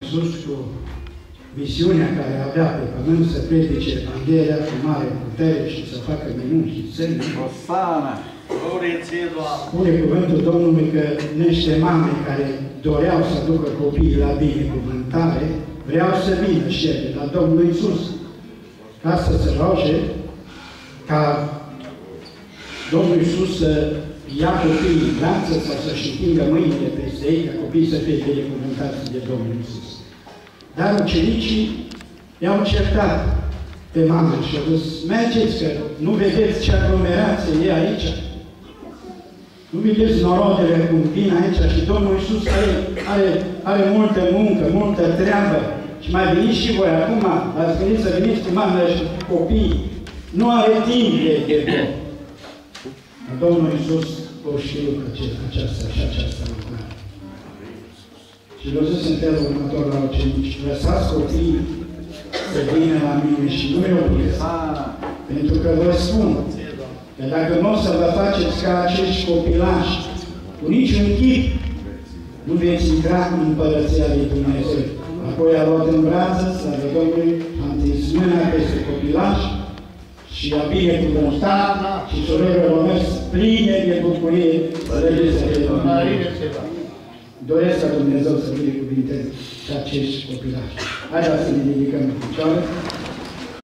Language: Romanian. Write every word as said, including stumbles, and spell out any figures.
Iisus, cu visiunea care avea pe pământ, să predice Evanghelia cu mare putere și să facă minuni și semne. Spune cuvântul Domnului că niște mame care doreau să ducă copiii la binecuvântare, vreau să vină și ele la Domnul Iisus, ca să se roage ca Domnul Iisus să ia copiii în brață sau să-și întingă mâinile peste ei, ca copiii să fie binecuvântați de Domnul Iisus. Dar ucenicii i-au certat pe mamă și au zis, mergeți că nu vedeți ce aglomerație e aici? Nu vedeți norodele cum vin aici și Domnul Iisus are, are, are multă muncă, multă treabă și mai veniți și voi acum, ați venit să veniți cu mama și copiii. Nu are timp de de Domnul Iisus o știu aceasta și aceasta lucrare. Și l-a zis în felul următor la ucenici, lăsați copiii să vină la mine și nu-i obligați. Pentru că vă spun că dacă nu o să vă faceți ca acești copilași, cu niciun chip, nu veți intra în Împărăția lui Dumnezeu. Apoi a luat în brață, slavă Domnului, a întins mâna peste copilași și a binecuvântat și surorile au mers pline de bucurie să realizeze Dumnezeu. Doresc ca Dumnezeu să binecuvinteze și acești copilași. Haideți să ne ridicăm în picioare.